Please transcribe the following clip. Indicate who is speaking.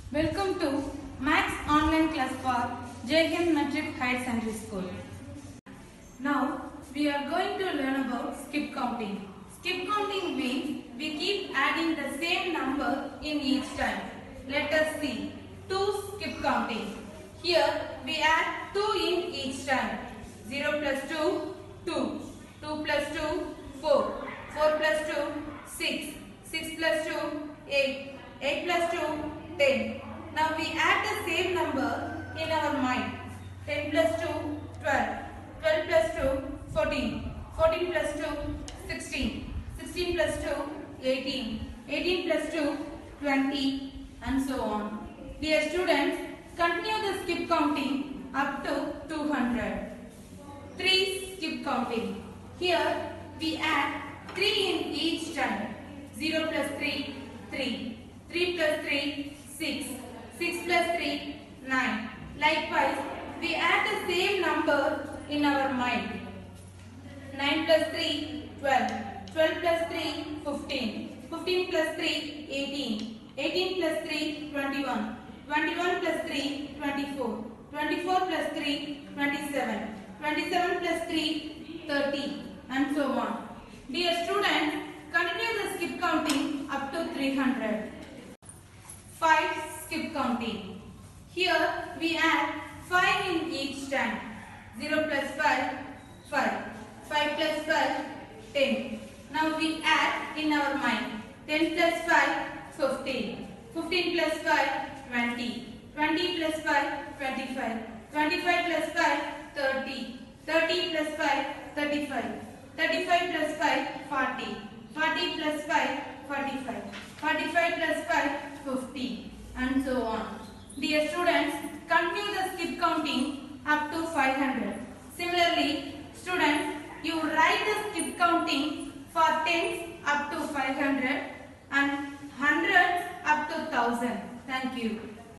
Speaker 1: Welcome to Max online class for JM Metric Higher Secondary School. Now we are going to learn about skip counting. Skip counting means we keep adding the same number in each time. Let us see. 2 skip counting. Here we add 2 in each time. 0 plus 2, 2. 2 plus 2, 4. 4 plus 2, 6. 6 plus 2, 8. 8 plus 2, 10. Now we add the same number in our mind. 10 plus 2, 12. 12 plus 2, 14. 14 plus 2, 16. 16 plus 2, 18. 18 plus 2, 20 and so on. Dear students, continue the skip counting up to 200. 3 skip counting. Here we add 3 in each time. 0 plus 3, 3. 3 plus 3, 6. 6 plus 3, 9. Likewise, we add the same number in our mind. 9 plus 3, 12. 12 plus 3, 15. 15 plus 3, 18. 18 plus 3, 21. 21 plus 3, 24. 24 plus 3, 27. 27 plus 3, 30 and so on. Dear students, continue the skip counting up to 300. 5 skip counting. Here we add 5 in each time. 0 plus 5, 5. 5 plus 5, 10. Now we add in our mind. 10 plus 5, 15. 15 plus 5, 20. 20 plus 5, 25. 25 plus 5, 30. 30 plus 5, 35. 35 plus 5, 40. 40 plus 5, 45. 45 plus 5, 50 and so on. Dear students, continue the skip counting up to 500. Similarly, students, you write the skip counting for tens up to 500 and hundreds up to 1000. Thank you.